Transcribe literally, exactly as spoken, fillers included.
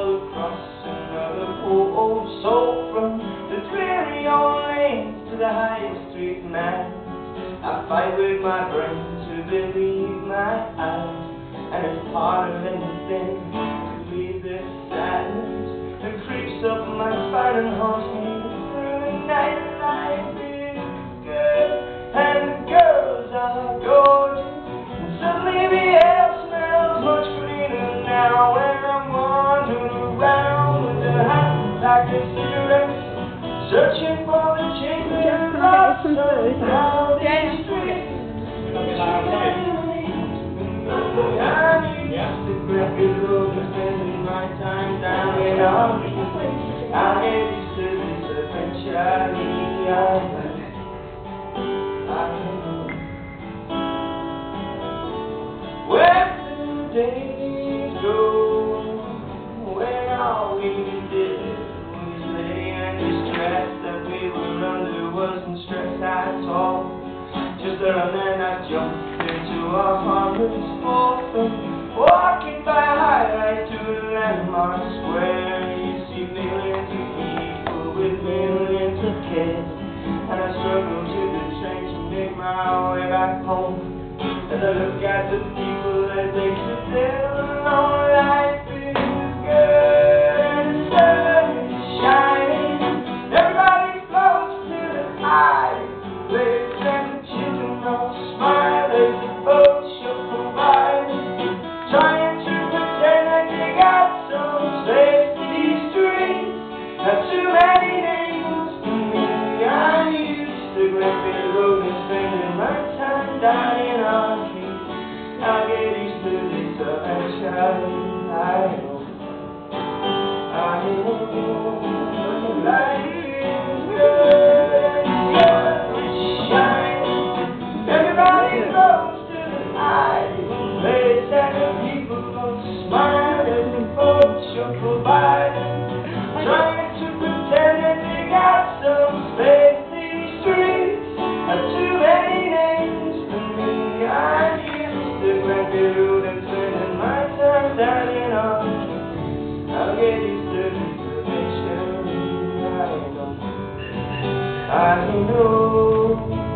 stumble across another poor soul from the dreary old lanes to the high street man. I fight with my brain to believe my eyes, and it's harder than you think to leave this sadness that creeps up my spine and haunts me through the night. Life is good and the girls are gorgeous, and suddenly the air smells much greener now when I'm wandering around with a hot pack of cigarettes, searching for the chamber of love down these streets. I used to grab your road and spending my time down in Army. I get used to this eventually. I where do the days go when all we did was lay and distress that we were under wasn't stress at all. Just a man I jumped into a harmless sport from walking by highlight to a landmark square. You see millions of people with millions of kids, and I struggle to the train to make my way back home. As I look at the people as they sit there alone, life is good and the sun is shining. Everybody floats to the high place, and the children all smile as the boat shuffles by, trying to pretend that they got some space. These streets have too many names for me. I used to grab the road and spending my time dying on keys. I'll get used to this eventually. I know, I know, life is good and sun is shining. Everybody goes to the high place, and the people don't smile as the folks shuffle by, trying to pretend that they got some space. These streets have too many names for me. I used to grab the road and spending my time dining on. I'll get used to this eventually. I know, I know.